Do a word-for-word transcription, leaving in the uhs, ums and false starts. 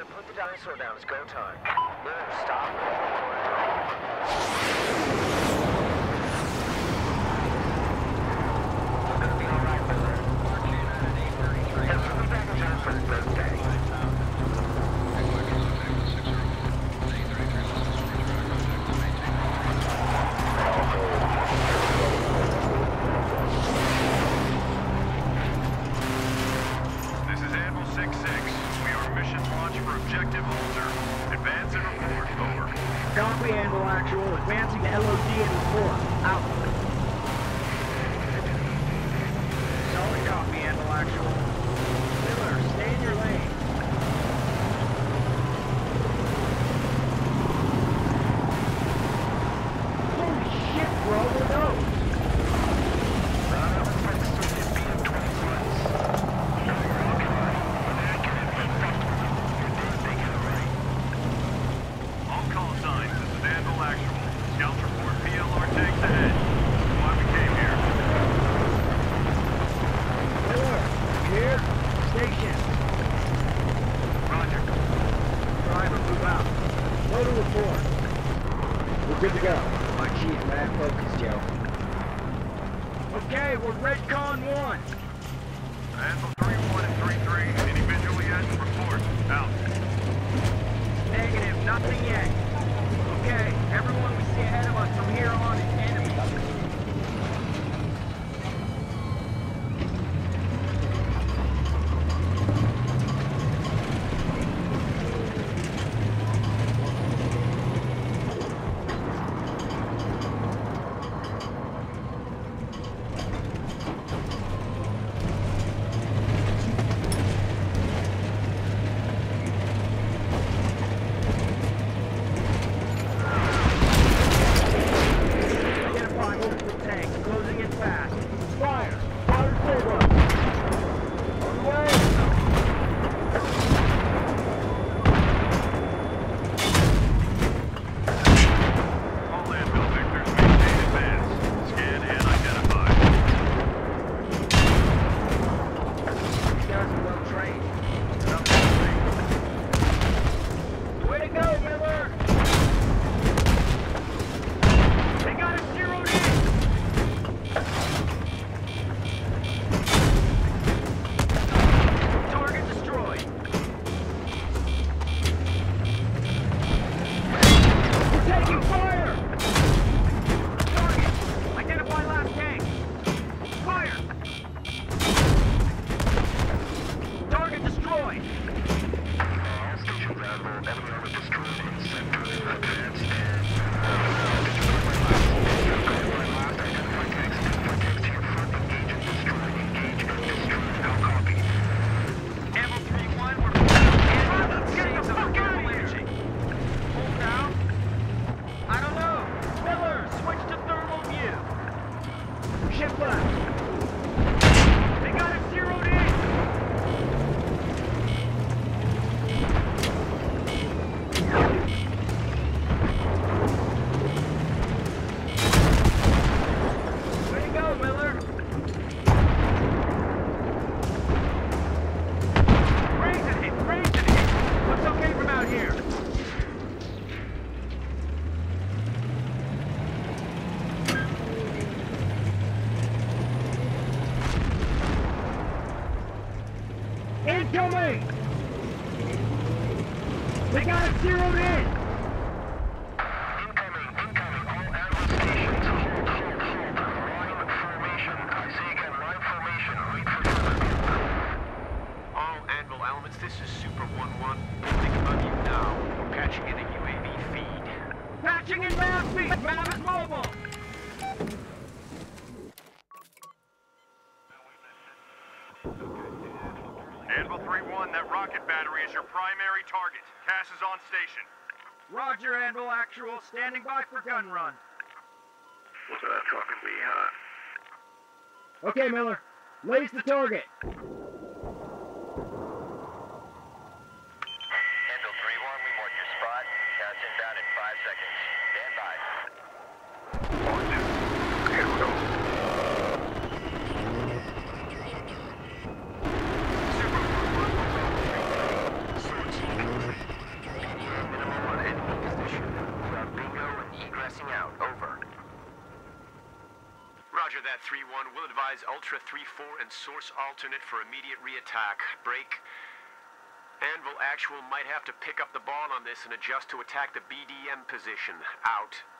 Commander, put the dinosaur down. It's go time. Miller, stop. We're gonna be alright, Miller. Hey, we'll be back in time for his birthday. This is Anvil six six. We are mission launch for objective Alter. Advance and report. Over. Copy, Anvil Actual. Advancing to L O D and report. Out. Solid copy, Anvil Actual. Miller, stay in your lane. Holy shit, bro, we're those. All call signs. This is Anvil Actual. Scouts report P L R tanks ahead. This is why we came here. Miller, you here? Station. Roger. Driver, move out. Go to report. We're good to go. My chief, mad focus, Joe. Okay, we're Redcon one. Anvil three one and three three. Any visual yet? Report. Out. Negative, nothing yet. Okay, everyone we see ahead of us from here on is enemy. Identify multiple tanks, closing in fast. Fire! Fire Silver! On the way! All Anvil victors maintain advance. Scan and identify. These guys are well trained. Way to go, Miller! They got it zeroed in! Target destroyed. We're taking fire! Target! Identify last tank! Fire! Target destroyed! All stations Admiral, every armor destroyed in sector. Advance and... Ammo three one, we're Let's get the fuck out of here! Hold down? I don't know. Miller, switch to thermal view. Shift left. They got it zeroed in! Way to go, Miller! Raising it, raising it! Looks okay from out here. Incoming! They got it zeroed in! Incoming, incoming, all Admiral stations. Hold, hold, hold. Line formation. I say again, line formation. Wait for further. All Anvil elements, this is Super one one. Think about you now. We're patching in a U A V feed. Patching in Mav feed! Mav is mobile! Anvil three one, that rocket battery is your primary target. Cass is on station. Roger, Anvil Actual. Standing by for gun run. What's that fucking be, huh? Okay, Miller. Lace the target. Handle three one, we mark your spot. Cass inbound in five seconds. Stand by. Here we go. Super one one, Advise Ultra three four and Source alternate for immediate re-attack. Break. Anvil Actual might have to pick up the ball on this and adjust to attack the B D M position. Out.